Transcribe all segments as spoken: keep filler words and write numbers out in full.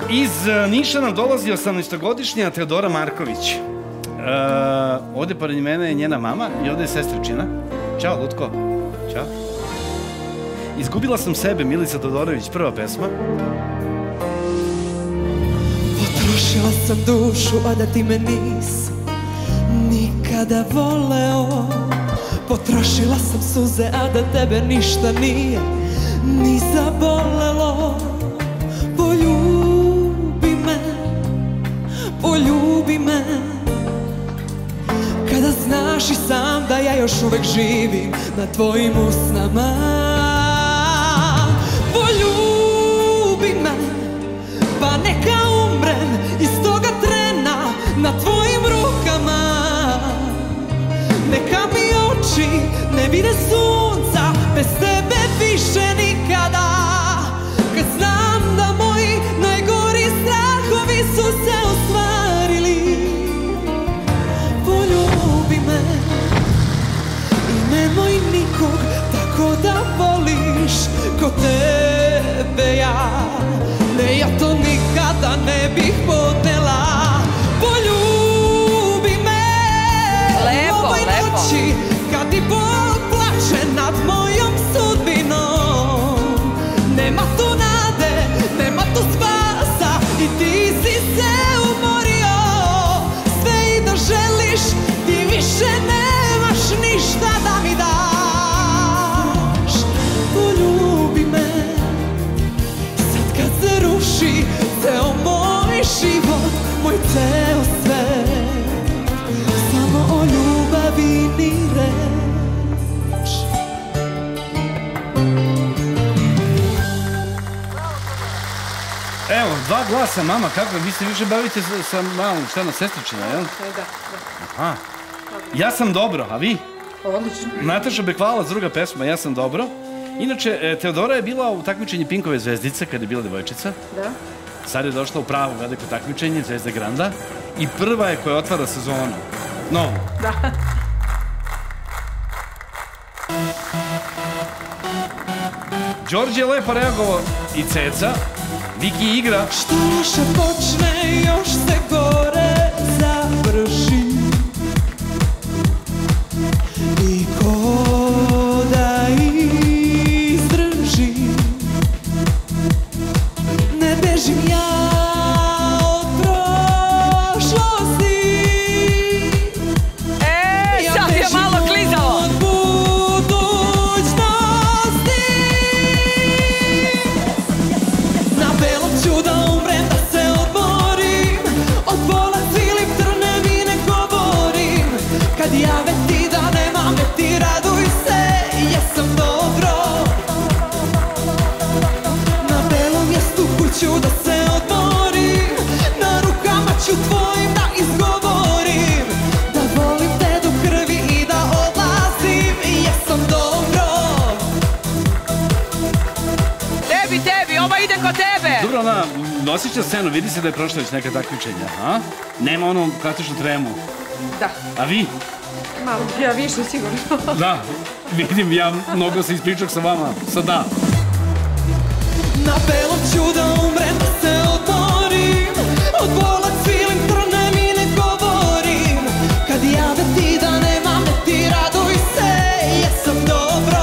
Iz Niša nam dolazi osamnaestogodišnja Teodora Marković. Ovde pored mene je njena mama i ovde je sestričina. Ćao, Lutko. Ćao. Izgubila sam sebe, Milica Todorović, prva pesma. Potrošila sam dušu, a da ti me nisi nikada voleo. Potrošila sam suze, a da tebe ništa nije ni zabolelo. Poljubi me, poljubi me, kada znaš i sam da ja još uvek živim na tvojim usnama. Poljubi me, pa neka umrem iz toga trena na tvojim rukama. Neka mi oči ne vide sunca bez tebe više nikada. Kad znam da moji najgori strahovi su se ostvarili. Poljubi me i nemoj nikog tako da voliš ko tebe ja. Ne, ja to nikada ne bih podnela. Poljubi me lepo, ovoj lepo. noći kad ti Bog plače nad mojom sudbinom. Nema tu nade, nema tu spasa i ti si se umorio. Sve i da želiš, ti više nemaš ništa da mi daš. Poljubi me sad kad se ruši ceo moj život, moj ceo svet. Samo o ljubavi ni reč. Evo, dva glasa, mama, kako? Vi se više bavite sa malom, šta na sestričina, jel? Da, da. Aha. Ja sam dobro, a vi? Odlično. Nataša Bekvalac, druga pesma, Ja sam dobro. Inače, Teodora je bila u takmičenju Pinkove zvezdice, kada je bila devojčica. Da. Sad je došla u pravo veliko takmičenje, Zvezda Granda. I prva je koja otvara sezonu. Novu. Da. Đorđe je lepo reagovao i Ceca. Viki igra. Što loše počne, još se gore završi. I ko da izdrži. Ne bežim ja od prošlosti. E, sad je malo klizalo. Od budućnosti. Na belom ću da umrem, da se odmorim. Od bola cilim trnevi ne govorim. Kad jave ti da nema me ti raduj se, jesam dobro. Na belom jastuku ću da se odmorim. Na rukama ću tvojim da izgovorim. Da volim te do krvi i da odlazim, jesam dobro. Tebi, tebi, ova ide kod tebe. Dobro, ona nosit će scenu, vidi se da je prošla već neka takmičenja, a? Nema onu klasičnu tremu. Da. A vi? Malo, ja više sigurno. Da, vidim, ja mnogo se ispričao sa vama, sad da. Na belom ću da umrem, da se odmorim. Od bola cilim trnevi ne govorim. Kad jave ti da nema me ti raduj se, jesam dobro.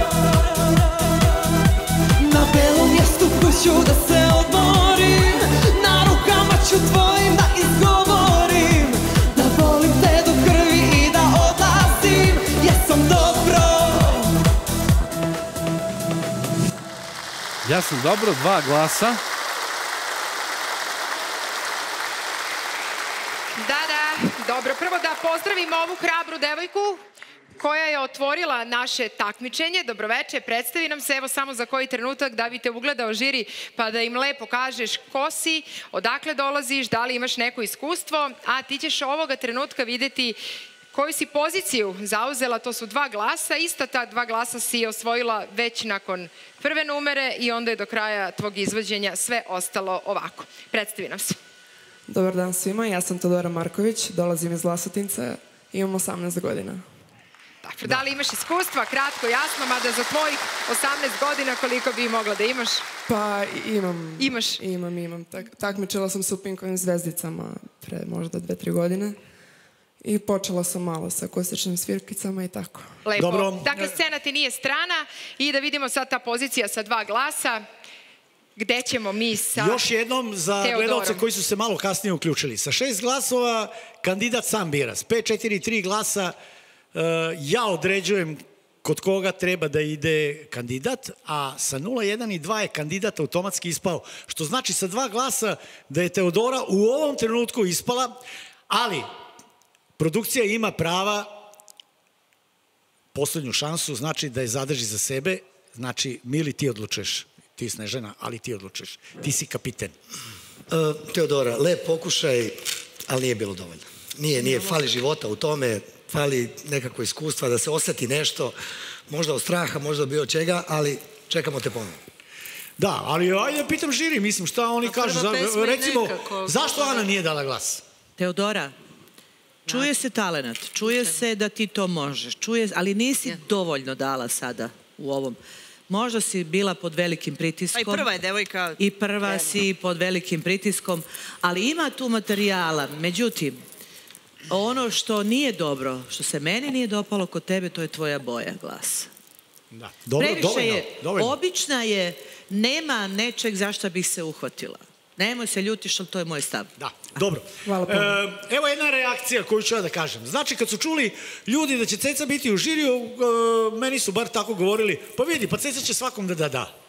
Na belom jastuku ću da se odmorim. Na rukama ću tvojim da izgovorim. Da volim te do krvi i da odlazim, jesam dobro. Ja sam dobro, dva glasa. Da, da, dobro. Prvo da pozdravimo ovu hrabru devojku koja je otvorila naše takmičenje. Dobroveče, predstavi nam se evo samo za koji trenutak da bi te ugledao žiri pa da im lepo kažeš ko si, odakle dolaziš, da li imaš neko iskustvo, a ti ćeš ovoga trenutka videti koju si poziciju zauzela, to su dva glasa, ista ta dva glasa si osvojila već nakon prve numere i onda je do kraja tvog izvođenja sve ostalo ovako. Predstavi nam se. Dobar dan svima, ja sam Teodora Marković, dolazim iz Vlasotinca, imam osamnaest godina. Dobro, da li imaš iskustva, kratko, jasno, mada za tvojih osamnaest godina koliko bi mogla da imaš? Pa imam. Imaš? Imam, imam. Tak, takmičila sam se u Pinkovim zvezdicama pre možda dve, tri godine. I počela sam malo sa akustičnim svirkicama i tako. Lepo. Dobro. Dakle, scena ti nije strana i da vidimo sad ta pozicija sa dva glasa. Gde ćemo mi sa Još jednom za Teodorom? gledalce koji su se malo kasnije uključili. Sa šest glasova kandidat sam bira. S pet, četiri, tri glasa uh, ja određujem kod koga treba da ide kandidat, a sa nula, jedan i dva je kandidat automatski ispao. Što znači sa dva glasa da je Teodora u ovom trenutku ispala, ali produkcija ima prava poslednju šansu, znači da je zadrži za sebe, znači Mili ti odlučuješ. Ti Snežana, ali ti odlučuješ. Ti si kapiten. Uh, Teodora, lep pokušaj, ali nije bilo dovoljno. Nije, nije, fali života u tome, fali nekako iskustva da se oseti nešto, možda od straha, možda od bilo čega, ali čekamo te ponovno. Da, ali ajde pitam žiri, mislim, šta oni kažu. Za, recimo, zašto Ana nije dala glas? Teodora, čuje se talenat, čuje se da ti to možeš, čuje, ali nisi dovoljno dala sada u ovom. Možda si bila pod velikim pritiskom. Pa i prva je devojka. I prva si pod velikim pritiskom, ali ima tu materijala. Međutim, ono što nije dobro, što se meni nije dopalo kod tebe, to je tvoja boja glasa. Da. Dobro, Previše dovoljno, je, dovoljno. obična je, nema nečeg zašto bih se uhvatila. Nemoj se ljutiš, ali to je moj stav. Da, dobro. Hvala puno. E, evo jedna reakcija koju ću ja da kažem. Znači, kad su čuli ljudi da će Ceca biti u žiriju, e, meni su bar tako govorili, pa vidi, pa Ceca će svakom da da da.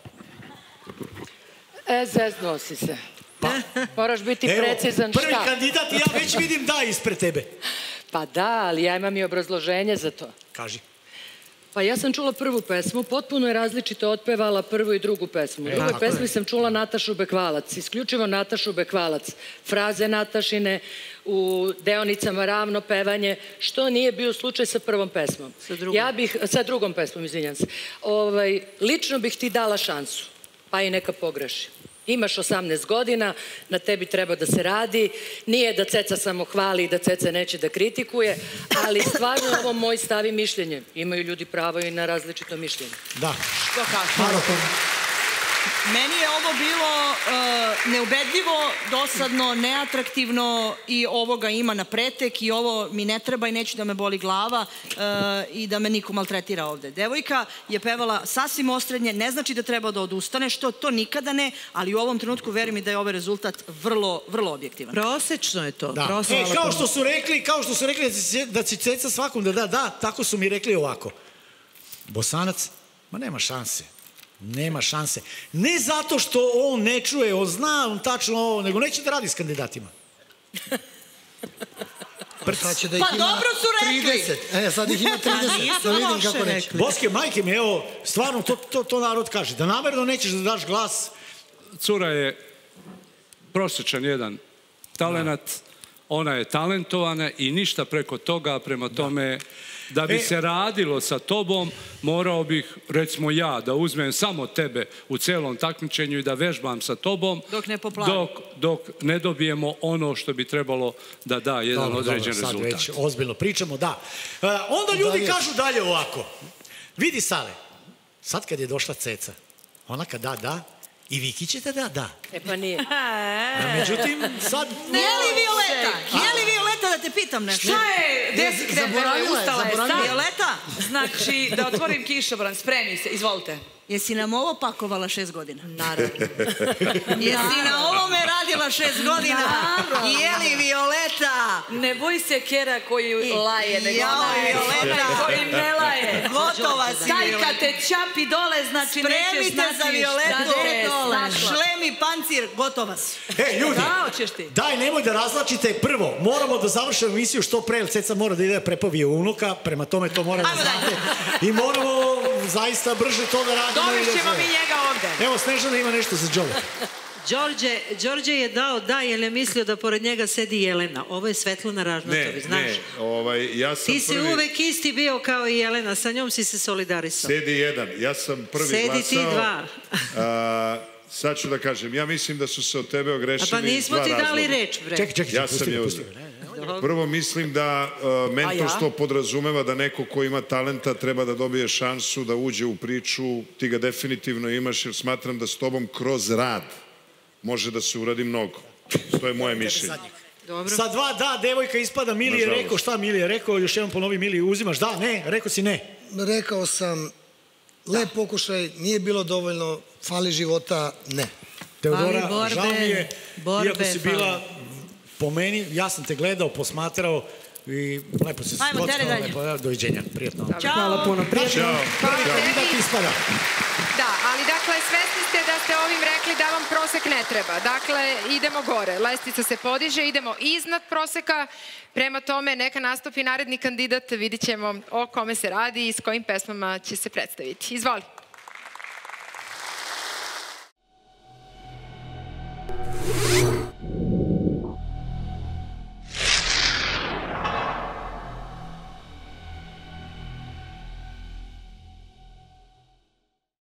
E, zeznuo si se. Pa, Moraš biti evo, precizan šta. prvi kandidat i ja već vidim da ispred tebe. Pa da, ali ja imam i obrazloženje za to. Kaži. Pa ja sam čula prvu pesmu, potpuno je različito otpevala prvu i drugu pesmu. U drugoj tako pesmi je. sam čula Natašu Bekvalac, isključivo Natašu Bekvalac. Fraze Natašine u deonicama ravno pevanje, što nije bio slučaj sa prvom pesmom. Sa drugom. Ja bih, sa drugom pesmom, izvinjam se. Ovaj, lično bih ti dala šansu, pa i neka pogreši. Imaš osamnaest godina, na tebi treba da se radi, nije da Ceca samo hvali i da Ceca neće da kritikuje, ali stvarno je ovo moj stav i mišljenje. Imaju ljudi pravo i na različito mišljenje. Da. Što kažeš? Meni je ovo bilo uh, neubedljivo, dosadno, neatraktivno i ovoga ima na pretek i ovo mi ne treba i neću da me boli glava uh, i da me niko maltretira ovde. Devojka je pevala sasvim osrednje, ne znači da treba da odustane, što to nikada ne, ali u ovom trenutku verujem mi da je ovaj rezultat vrlo, vrlo objektivan. Prosečno je to. Da. Prosečno. E, kao što su rekli, kao što su rekli da će, da će Ceca svakom da da, da, tako su mi rekli ovako. Bosanac, ma nema šanse. Nema šanse. Ne zato što on ne čuje, on zna on tačno ovo, nego neće da radi s kandidatima. Sad će da ih Pa ima dobro su rekli. trideset. E, sad ih ima trideset. Nisu Da vidim loše kako neće. rekli. Boske, majke mi, evo, stvarno, to, to, to narod kaže. Da namerno nećeš da daš glas. Cura je prosječan jedan talenat, ona je talentovana i ništa preko toga, prema tome da bi E. se radilo sa tobom, morao bih, recimo ja, da uzmem samo tebe u celom takmičenju i da vežbam sa tobom, Dok ne poplavi. dok, dok ne dobijemo ono što bi trebalo da da jedan Dobro, određen dobro, sad rezultat. već ozbiljno pričamo, da. E, onda ljudi Da li je- kažu dalje ovako. Vidi, Sale, sad kad je došla Ceca, ona kad da, da, i Viki će da da, da. E pa nije. A međutim, sad... Je li Violeta? Je li Violeta da te pitam nešto? Šta je? Gde si krenula? Zaboravila je, Ustala je zaboravila sad. je. Violeta, Znači, da otvorim kišobran, spremi se, izvolite. jesi nam ovo pakovala šest godina? Naravno. Jesi na ovome radila šest godina? Je li Violeta? Ne boj se Kera koji laje, nego Jao, onaj Violeta. koji ne laje. Gotova si, Taj Violeta. kad te čapi dole, znači nećeš Spremite znati za Violetu. šta te je snašla. Šlem i pancir, gotova si. E, ljudi, Da, hoćeš ti. daj, nemoj da razlačite. Prvo, moramo da završimo emisiju što pre, jer Ceca mora da ide da prepovi unuka, prema tome to mora da Ajmo dalje. znate. I moramo zaista brže to da radimo. i da Dovešćemo sve. mi njega ovde. Evo, Snežana ima nešto za Đole. Đorđe, Đorđe je dao da jer je mislio da pored njega sedi Jelena. Ovo je Svetlana Ražnatović, Ne, znaš? ne, ovaj, ja sam Ti si prvi... uvek isti bio kao i Jelena, sa njom si se solidarisao. Sedi jedan, ja sam prvi Sedi glasao. ti dva. A, sad ću da kažem, ja mislim da su se od tebe A ogrešili pa nismo dva ti dali razloga. reč, bre. Čekaj, čekaj, Ja pusti sam ga, je pusti uzeo. ga. Prvo mislim da uh, mentorstvo podrazumeva da neko ko ima talenta treba da dobije šansu da uđe u priču, ti ga definitivno imaš jer smatram da s tobom kroz rad može da se uradi mnogo. To je moje mišljenje. Dobro. Sa dva da, devojka ispada, Mili je rekao, šta Mili je rekao, još jednom ponovi Mili, uzimaš, da, ne, rekao si ne. Rekao sam, lep pokušaj, nije bilo dovoljno, fali života, ne. Teodora, žao mi je, iako si bila po meni, ja sam te gledao, posmatrao i lepo se skockala, lepo, doviđenja, prijatno. Ćao. Hvala puno, prijatno. Prvi kandidat ispada. Da, ali dakle, svesni ste da ste ovim rekli da vam prosek ne treba. Dakle, idemo gore. Lestvica se podiže, idemo iznad proseka. Prema tome, neka nastupi naredni kandidat. Vidit ćemo o kome se radi i s kojim pesmama će se predstaviti. Izvoli.